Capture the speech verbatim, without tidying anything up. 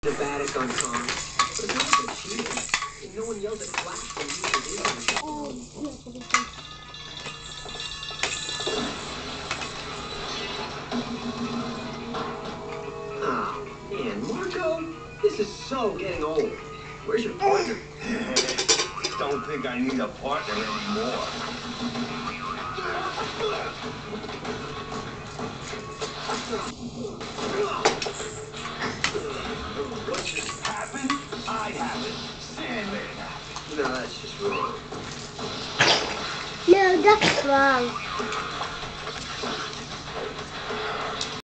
Batic on Tom. But it's not that cheating. No one yells at Flash when he's the Oh, oh, man, Marco, this is so getting old. Where's your partner? Don't think I need a partner anymore. What just happened? I happened. Sandman happened. No, that's just wrong. no, that's wrong.